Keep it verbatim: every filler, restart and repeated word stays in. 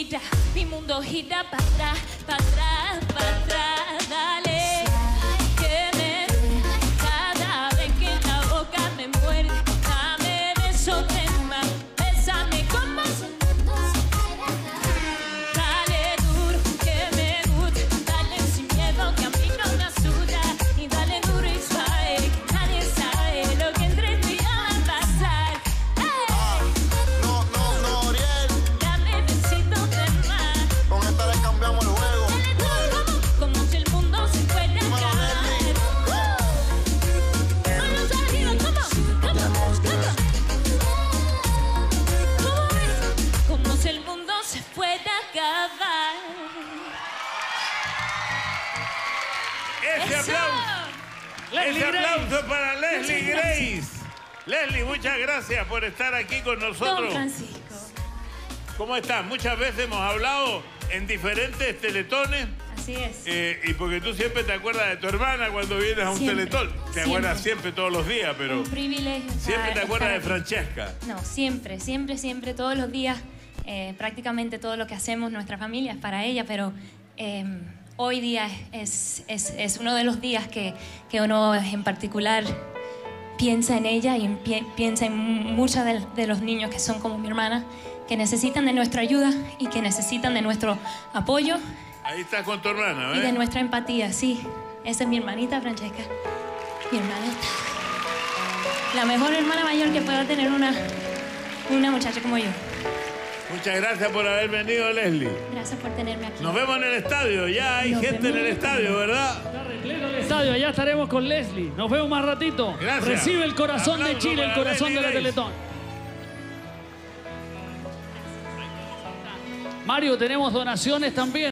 mira, mi mundo gira para atrás, para atrás, para atrás, dale. Que me cada vez que la boca me muerde, dame besos de más, bésame como si el mundo se fuera a acabar. Dale duro, que me gusta, dale sin miedo, que a mí no me asusta. Y dale duro y suave, que nadie sabe lo que entre tú y yo va a pasar. Hey. No, no, no, Oriel. Dame besitos de más. Con esta le cambiamos el juego. Dale duro, como, como si el mundo se fuera a acabar. Manos arriba, como, como, como. ¿Cómo es? Como si el mundo se fuera a acabar. Ese ¡Eso! aplauso, ese aplauso para Leslie Muchas gracias. Grace. Leslie, muchas gracias por estar aquí con Don nosotros. Francisco. ¿Cómo estás? Muchas veces hemos hablado en diferentes teletones. Así es. Eh, y porque tú siempre te acuerdas de tu hermana cuando vienes a un Siempre, teletón. Te siempre. acuerdas siempre todos los días, pero Un privilegio. siempre estar- te acuerdas de estar aquí. Francesca. No, siempre, siempre, siempre, todos los días, eh, prácticamente todo lo que hacemos, nuestra familia es para ella, pero eh, hoy día es, es, es uno de los días que, que uno en particular piensa en ella y pi- piensa en muchos de, de los niños que son como mi hermana, que necesitan de nuestra ayuda y que necesitan de nuestro apoyo Ahí estás con tu hermana, y de ¿ves? nuestra empatía, sí. Esa es mi hermanita Francesca, mi hermanita. La mejor hermana mayor que pueda tener una, una muchacha como yo. Muchas gracias por haber venido, Leslie. Gracias por tenerme aquí. Nos vemos en el estadio. Ya hay Nos gente en el vemos. estadio, ¿verdad? Está repleto el estadio, allá estaremos con Leslie. Nos vemos más ratito. Gracias. Recibe el corazón de Aplauso Chile, el para corazón de la Leslie Grace. Teletón. Mario, tenemos donaciones también.